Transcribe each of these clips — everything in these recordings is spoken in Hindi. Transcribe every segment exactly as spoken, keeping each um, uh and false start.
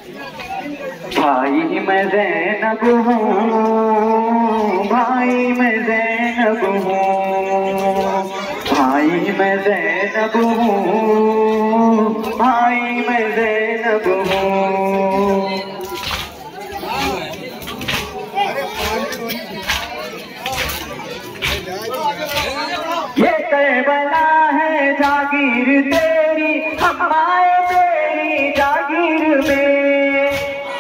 भाई मैं ज़ैनब हूँ, भाई मैं ज़ैनब हूँ, भाई मैं ज़ैनब हूँ, भाई मैं ज़ैनब हूँ। ये करबला है जागीर तेरी, हम आए तेरी जागीर में,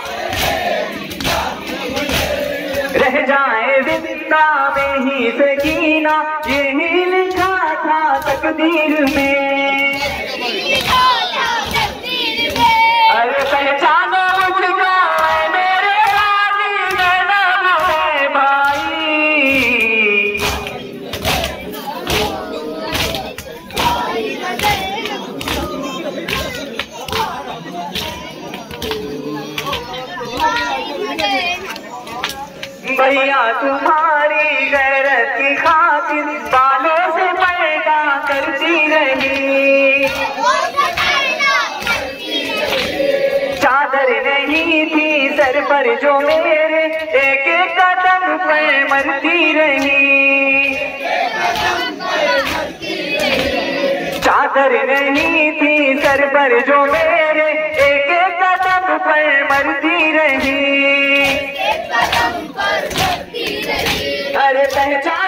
रह जाए जिंदा में ही सकीना, यही लिखा था तकदीर में। अरे पहचानो मुझको मेरे गाजी ज़ैनब है भाई, भैया तुम्हारी गैरत की खातिर बालों से पर्दा करती रही, चादर नहीं थी सर पर जो मेरे, एक एक कदम पर मरती रही, चादर नहीं थी सर पर जो मेरे, एक एक कदम पर मरती रही। अरे पहचान